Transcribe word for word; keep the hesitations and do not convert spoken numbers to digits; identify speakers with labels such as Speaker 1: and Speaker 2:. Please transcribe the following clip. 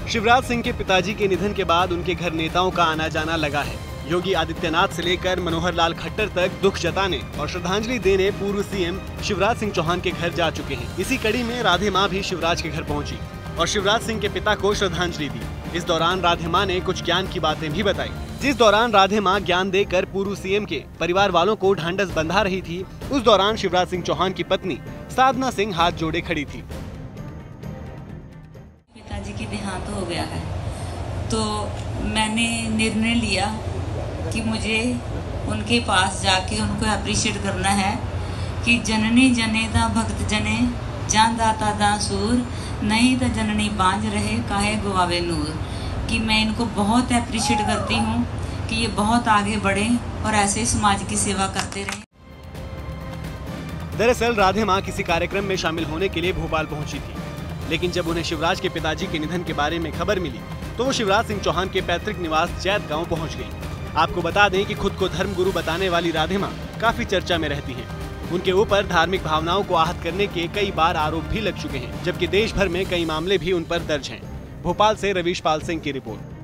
Speaker 1: शिवराज सिंह के पिताजी के निधन के बाद उनके घर नेताओं का आना जाना लगा है। योगी आदित्यनाथ से लेकर मनोहर लाल खट्टर तक दुख जताने और श्रद्धांजलि देने पूर्व सीएम शिवराज सिंह चौहान के घर जा चुके हैं। इसी कड़ी में राधे माँ भी शिवराज के घर पहुंची और शिवराज सिंह के पिता को श्रद्धांजलि दी। इस दौरान राधे माँ ने कुछ ज्ञान की बातें भी बताई। जिस दौरान राधे माँ ज्ञान देकर पूर्व सीएम के परिवार वालों को ढांढस बंधा रही थी, उस दौरान शिवराज सिंह चौहान की पत्नी साधना सिंह हाथ जोड़े खड़ी थी।
Speaker 2: पिताजी की देहांत हो गया है, तो मैंने निर्णय लिया कि मुझे उनके पास जाके उनको अप्रिशिएट करना है कि जननी जने दा भक्त जने जान दाता दा सूर, नहीं तो जननी बांझ रहे काहे गुआवे नूर। कि मैं इनको बहुत अप्रिशिएट करती हूँ कि ये बहुत आगे बढ़े और ऐसे समाज की सेवा करते रहे।
Speaker 1: दरअसल राधे माँ किसी कार्यक्रम में शामिल होने के लिए भोपाल पहुंची थी, लेकिन जब उन्हें शिवराज के पिताजी के निधन के बारे में खबर मिली तो वो शिवराज सिंह चौहान के पैतृक निवास जैत गांव पहुंच गई। आपको बता दें कि खुद को धर्मगुरु बताने वाली राधे माँ काफी चर्चा में रहती हैं। उनके ऊपर धार्मिक भावनाओं को आहत करने के कई बार आरोप भी लग चुके हैं, जबकि देश भर में कई मामले भी उन पर दर्ज हैं। भोपाल से रवीश पाल सिंह की रिपोर्ट।